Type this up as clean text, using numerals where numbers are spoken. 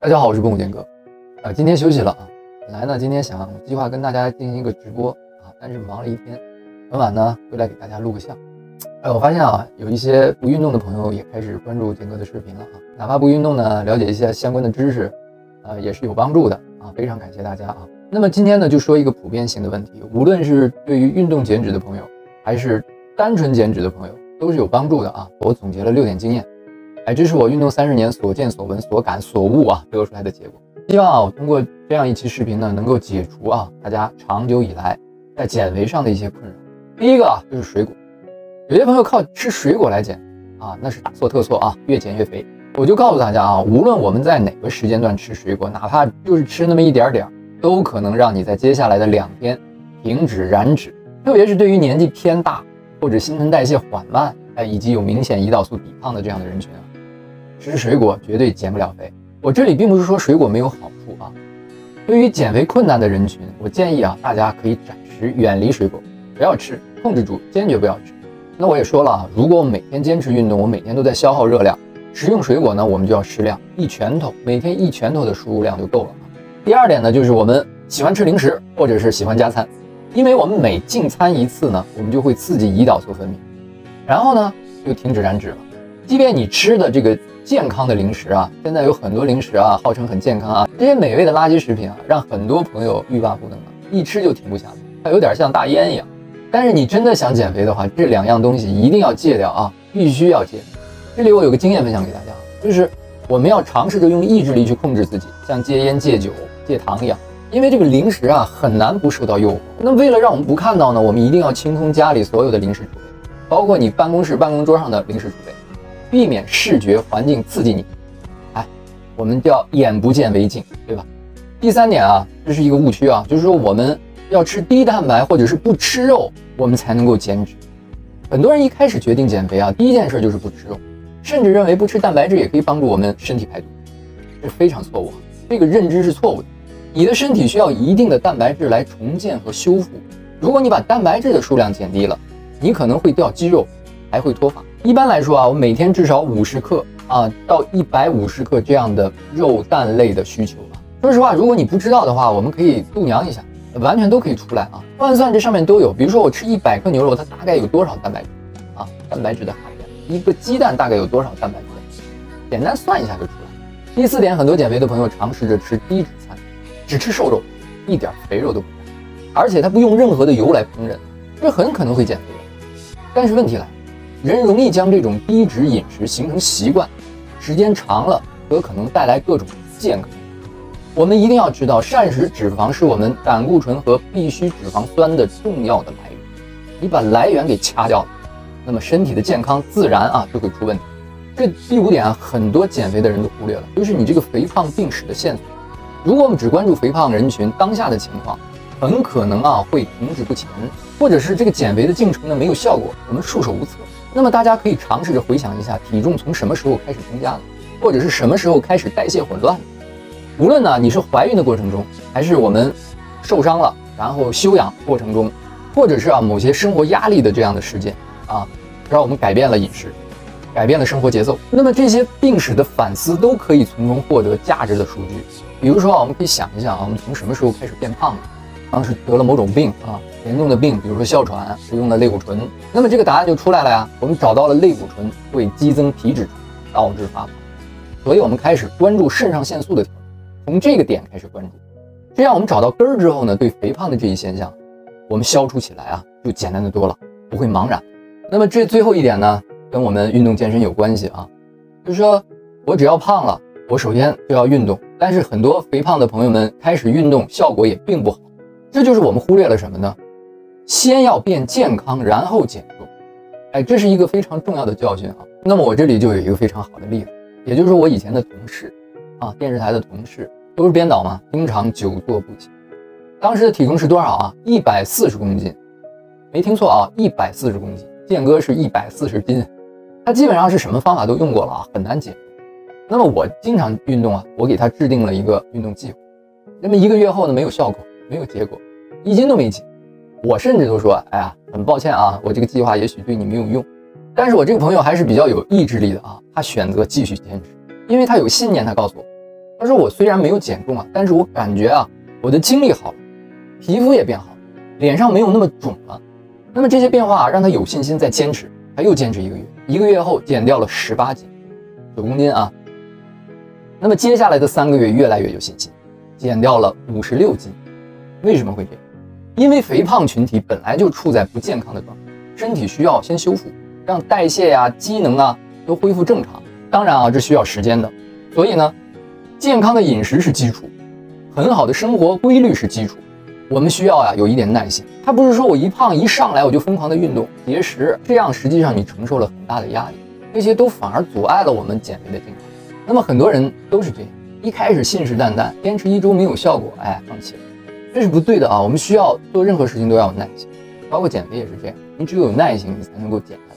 大家好，我是蹦骨健哥。今天休息了啊。本来呢，今天想计划跟大家进行一个直播啊，但是忙了一天，很晚呢回来给大家录个像。我发现啊，有一些不运动的朋友也开始关注健哥的视频了啊。哪怕不运动呢，了解一下相关的知识，也是有帮助的啊。非常感谢大家啊。那么今天呢，就说一个普遍性的问题，无论是对于运动减脂的朋友，还是单纯减脂的朋友，都是有帮助的啊。我总结了6点经验。这是我运动30年所见所闻所感所悟啊得出来的结果。希望我通过这样一期视频呢，能够解除大家长久以来在减肥上的一些困扰。第一个就是水果，有些朋友靠吃水果来减那是大错特错啊，越减越肥。我就告诉大家无论我们在哪个时间段吃水果，哪怕就是吃那么一点点，都可能让你在接下来的2天停止燃脂。特别是对于年纪偏大或者新陈代谢缓慢以及有明显胰岛素抵抗的这样的人群吃水果绝对减不了肥。我这里并不是说水果没有好处对于减肥困难的人群，我建议大家可以暂时远离水果，不要吃，控制住，坚决不要吃。那我也说了如果我每天坚持运动，我每天都在消耗热量，食用水果呢，我们就要适量，一拳头，每天1拳头的输入量就够了第二点呢，就是我们喜欢吃零食或者是喜欢加餐，因为我们每进餐一次呢，我们就会刺激胰岛素分泌，然后呢就停止燃脂了。即便你吃的这个健康的零食现在有很多零食号称很健康这些美味的垃圾食品让很多朋友欲罢不能一吃就停不下来，它有点像大烟一样。但是你真的想减肥的话，这2样东西一定要戒掉必须要戒。这里我有个经验分享给大家，就是我们要尝试着用意志力去控制自己，像戒烟、戒酒、戒糖一样。因为这个零食很难不受到诱惑。那为了让我们不看到呢，我们一定要清空家里所有的零食储备，包括你办公室办公桌上的零食储备，避免视觉环境刺激你。我们叫眼不见为净，对吧？第3点这是一个误区就是说我们要吃低蛋白或者是不吃肉，我们才能够减脂。很多人一开始决定减肥第一件事就是不吃肉，甚至认为不吃蛋白质也可以帮助我们身体排毒，这非常错误这个认知是错误的。你的身体需要一定的蛋白质来重建和修复，如果你把蛋白质的数量减低了，你可能会掉肌肉，还会脱发。一般来说我每天至少50克到150克这样的肉蛋类的需求说实话，如果你不知道的话，我们可以度量一下，完全都可以出来换算这上面都有。比如说我吃100克牛肉，它大概有多少蛋白质蛋白质的含量，一个鸡蛋大概有多少蛋白质，简单算一下就出来。第4点，很多减肥的朋友尝试着吃低脂餐，只吃瘦肉，一点肥肉都不沾，而且它不用任何的油来烹饪，这很可能会减肥的。但是问题来了，人容易将这种低脂饮食形成习惯，时间长了可能带来各种健康。我们一定要知道，膳食脂肪是我们胆固醇和必需脂肪酸的重要的来源，你把来源给掐掉了，那么身体的健康自然就会出问题。这第5点很多减肥的人都忽略了，就是你这个肥胖病史的线索。如果我们只关注肥胖人群当下的情况，很可能会停滞不前，或者是这个减肥的进程呢没有效果，我们束手无策。那么大家可以尝试着回想一下，体重从什么时候开始增加的，或者是什么时候开始代谢混乱的。无论你是怀孕的过程中，还是我们受伤了然后休养过程中，或者是某些生活压力的这样的事件让我们改变了饮食，改变了生活节奏，那么这些病史的反思都可以从中获得价值的数据。比如说我们可以想一下我们从什么时候开始变胖的，当时得了某种病严重的病，比如说哮喘，服用了类固醇，那么这个答案就出来了我们找到了类固醇会激增皮质醇，导致发胖，所以我们开始关注肾上腺素的调整，从这个点开始关注，这样我们找到根儿之后呢，对肥胖的这一现象我们消除起来就简单的多了，不会茫然。那么这最后一点呢，跟我们运动健身有关系就是说我只要胖了，我首先就要运动，但是很多肥胖的朋友们开始运动效果也并不好，这就是我们忽略了什么呢？先要变健康，然后减重。这是一个非常重要的教训那么我这里就有一个非常好的例子，也就是我以前的同事电视台的同事，都是编导嘛，经常久坐不起。当时的体重是多少140公斤，没听错140公斤，健哥是140斤。他基本上是什么方法都用过了很难减重。那么我经常运动我给他制定了一个运动计划，那么1个月后呢，没有效果，没有结果，1斤都没减。我甚至都说很抱歉我这个计划也许对你没有用。但是我这个朋友还是比较有意志力的他选择继续坚持，因为他有信念。他告诉我， 他说我虽然没有减重啊，但是我感觉啊，我的精力好了，皮肤也变好了，脸上没有那么肿了。那么这些变化让他有信心再坚持，他又坚持1个月，1个月后减掉了18斤，9公斤啊。那么接下来的3个月越来越有信心，减掉了56斤。为什么会这样？因为肥胖群体本来就处在不健康的状态，身体需要先修复，让代谢呀、机能啊都恢复正常。当然啊，这需要时间的。所以呢，健康的饮食是基础，很好的生活规律是基础。我们需要有一点耐心。它不是说我一胖一上来我就疯狂的运动节食，这样实际上你承受了很大的压力，这些都反而阻碍了我们减肥的进程。那么很多人都是这样，一开始信誓旦旦，坚持1周没有效果，放弃了。这是不对的啊！我们需要做任何事情都要有耐心，包括减肥也是这样。你只有有耐心，你才能够减下来。